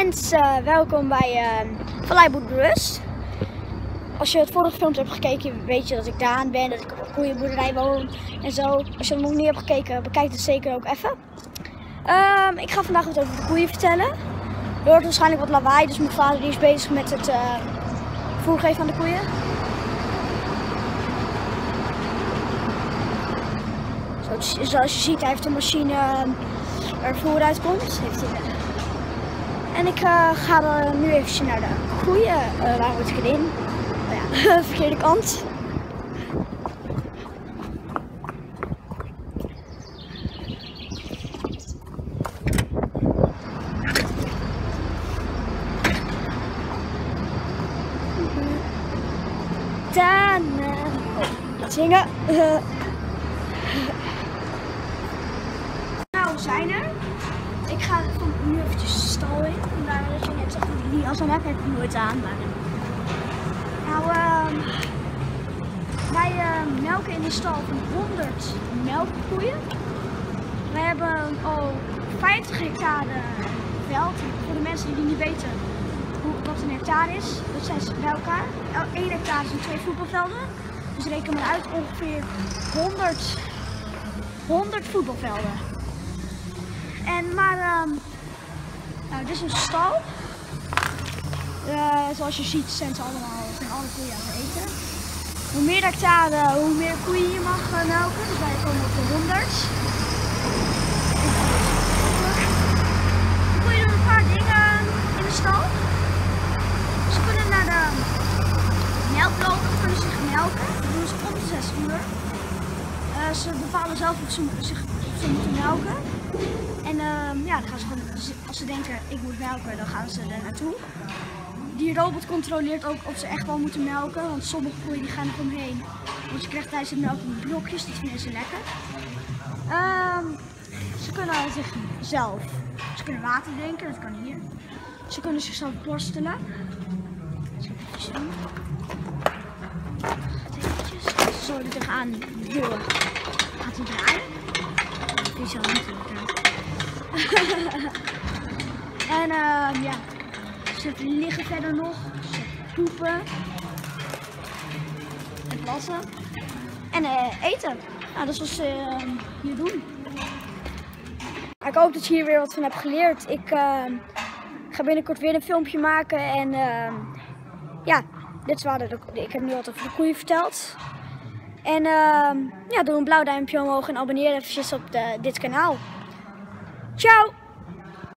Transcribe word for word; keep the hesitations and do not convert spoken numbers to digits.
mensen, welkom bij uh, Valleiboerderij de Rust. Als je het vorige filmpje hebt gekeken, weet je dat ik Daan ben, dat ik op een koeienboerderij woon en zo. Als je het nog niet hebt gekeken, bekijk het zeker ook even. Um, ik ga vandaag wat over de koeien vertellen. Er hoort waarschijnlijk wat lawaai, dus mijn vader die is bezig met het uh, voer geven aan de koeien. Zo, zoals je ziet, hij heeft een machine uh, waar voer uitkomt. Heeft hij, uh, En ik uh, ga dan nu even naar de koeien. Uh, waar moet ik erin? Oh ja, verkeerde kant. Dan uh, zingen. Uh. Nou, we zijn er. Ik ga nu eventjes de stal in. Vandaar dat je net zegt dat ik die jas aan heb, heb ik nooit aan. Maar... Nou, uh, wij uh, melken in de stal van honderd melkkoeien. We hebben al vijftig hectare veld. Voor de mensen die niet weten hoe, wat een hectare is, dat zijn ze bij elkaar. één hectare zijn twee voetbalvelden. Dus reken maar uit ongeveer honderd, honderd voetbalvelden. En maar, um, nou, dit is een stal. Uh, zoals je ziet zijn ze allemaal, zijn alle koeien aan het eten. Hoe meer hectare, hoe meer koeien je mag uh, melken. Dus wij komen op de honderd. De koeien doen een paar dingen in de stal. Ze kunnen naar de melk lopen, ze kunnen zich melken. Dat doen ze om de zes uur. Uh, ze bepalen zelf of ze, zich, of ze moeten melken. En uh, ja, dan gaan ze gewoon, als ze denken ik moet melken, dan gaan ze er naartoe. Die robot controleert ook of ze echt wel moeten melken, want sommige koeien die gaan er omheen. Want je krijgt tijdens het melken blokjes, dat vinden ze lekker. Uh, ze kunnen zichzelf, ze kunnen water drinken, dat kan hier. Ze kunnen zichzelf borstelen. Even doen. Eventjes. Zo er tegenaan duwen. Gaat hij draaien? Die zal niet draaien. En uh, ja, ze liggen verder nog, ze poepen en plassen en uh, eten. Nou, dat is wat ze uh, hier doen. Ik hoop dat je hier weer wat van hebt geleerd. Ik uh, ga binnenkort weer een filmpje maken en uh, ja, dit is waar de, ik heb nu wat over de koeien verteld. En uh, ja, doe een blauw duimpje omhoog en abonneer eventjes op de, dit kanaal. Ciao!